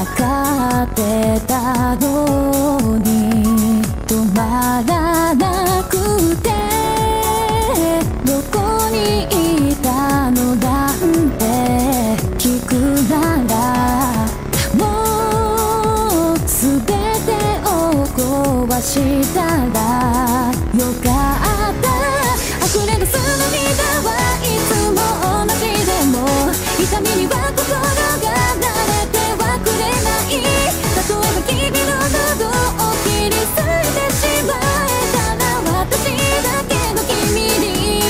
かってたのに止まらなくて、どこにいたのなんて聞くなら、もうすべてを壊したらよかった。溢れ出す涙はいつも同じでも、痛みには心が慣れてはくれない。例えば君の喉を切り裂いてしまえたら、私だけの君に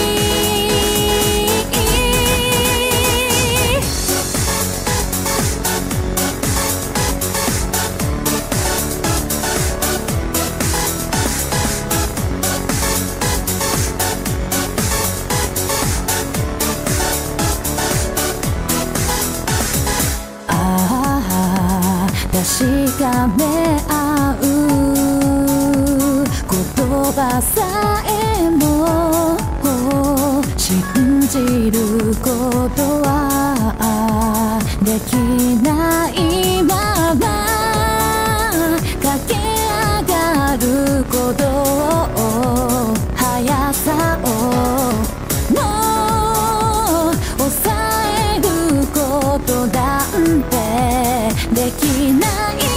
確かめ合う言葉さえも信じることはできないまま、駆け上がる鼓動速さをもう抑えることなんてできない。